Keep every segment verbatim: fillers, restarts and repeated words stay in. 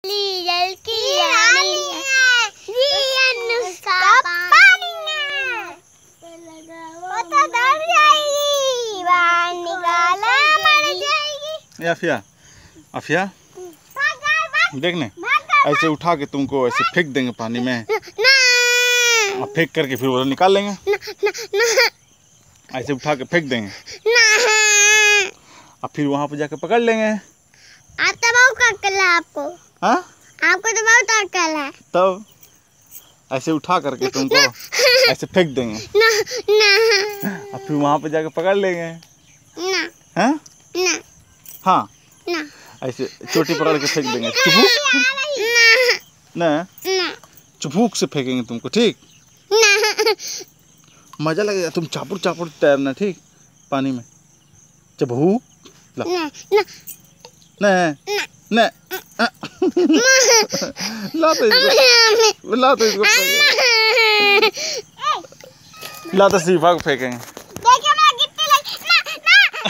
जल की रानी है जी अनुष्का पानी में वो तो डर जाएगी बाहर निकाला मर जाएगी। अफिया अफिया देखने ऐसे उठा के तुमको ऐसे फेंक देंगे पानी में और फेंक करके फिर वो निकाल लेंगे। ना, ना, ना, ऐसे उठा के फेंक देंगे ना। और फिर वहाँ पे जाके पकड़ लेंगे। आता बहुत अक्ल है आपको। हाँ आपको तो बहुत अक्ल है। तब ऐसे उठा करके तुमको ऐसे फेंक देंगे ना, ना, और फिर वहाँ पे जाके पकड़ लेंगे। ना, हाँ ना, हाँ ना, ऐसे चोटी पकड़ के फेंक देंगे। चुभुक ना, ना ना, चुभुक से फेंकेंगे तुमको, ठीक ना, मजा लगेगा। तुम चापुर चापुर तैरना, ठीक पानी में चुभुक ला ना, ना, न न ला तो इसको ला तो इसको ला तो सीफा को फेंकेंगे। देखिए मैं गिट्टी लगी ना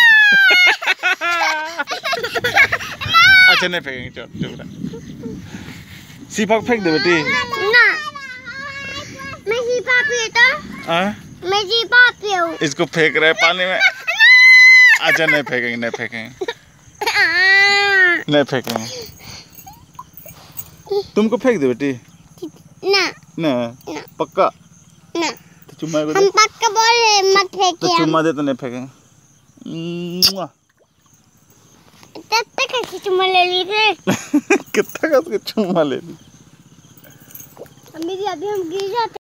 ना अच्छा नहीं फेंकेंगे, चल चुप सीफा को फेंक दे बेटी। ना मैं सीफा पे तो हाँ मैं सीफा पे हूँ। इसको फेंक रहे पानी में। अच्छा नहीं फेंकेंगे नहीं फेंकेंगे नहीं फेंकेंगे। तुमको फेंक दे बेटी। ना ना ना पक्का ना तो चुम्मा को हम दे। पक्का बोल रहे मत फेंकिए। तो चुम्मा दे तो नहीं फेंकेंगे। मुआ। तब तक कैसे चुम्मा ले ली थे। कितना का उसके चुम्मा ले ली। अम्मी जी अभी हम गिर जाते।